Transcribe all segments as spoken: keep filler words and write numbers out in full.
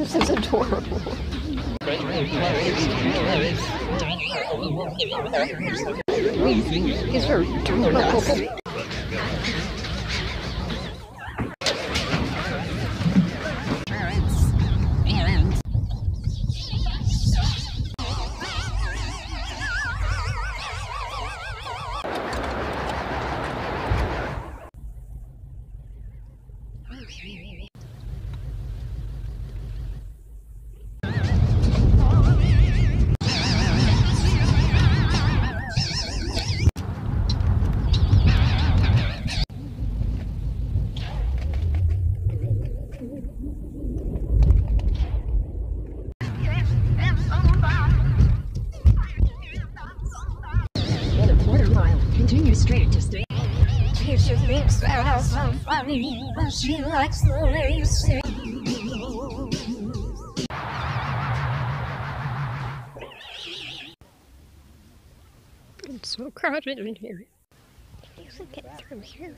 This is adorable. These are adorable. Continue straight to stay. Teacher thinks that I'm so funny, but she likes the way you sing. It's so crowded in here. Can you get through here?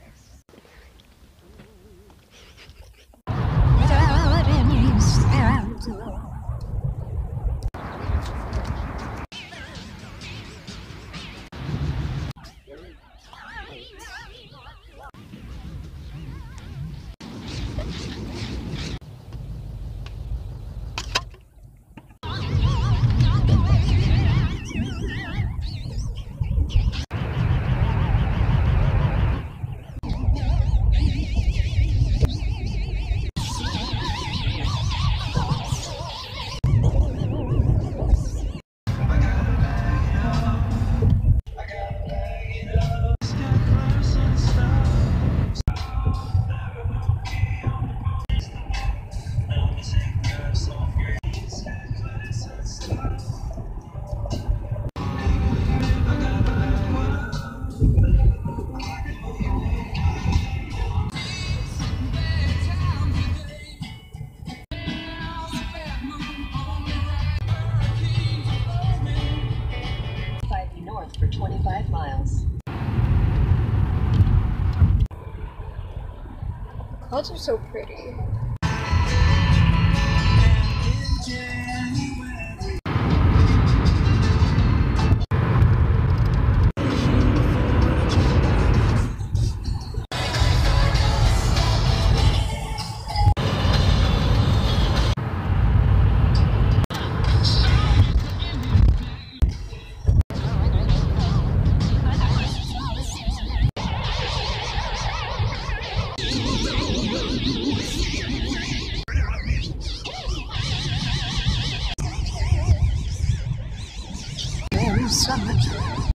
For twenty-five miles. Clouds are so pretty. So much.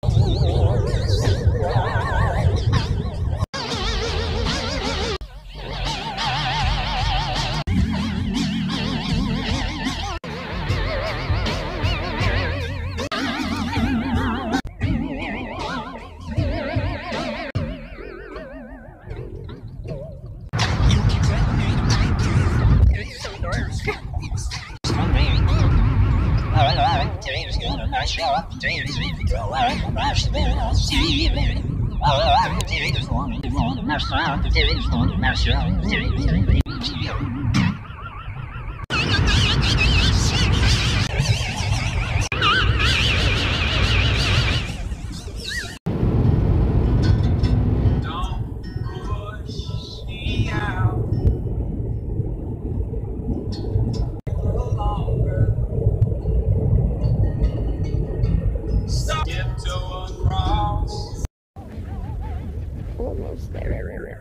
Almost there.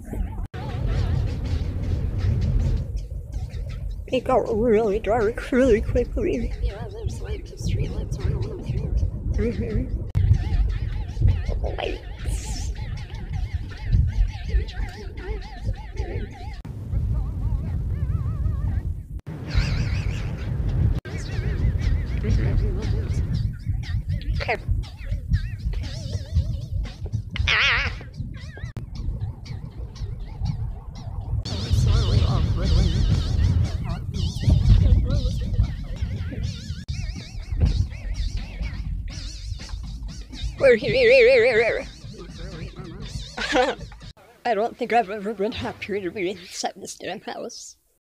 It got really dark really quickly. Yeah, there's like the street lights are on here. Mm-hmm. The lights. Okay. Ah! Slowly awkwardly. I don't think I've ever been happier to be inside this damn house.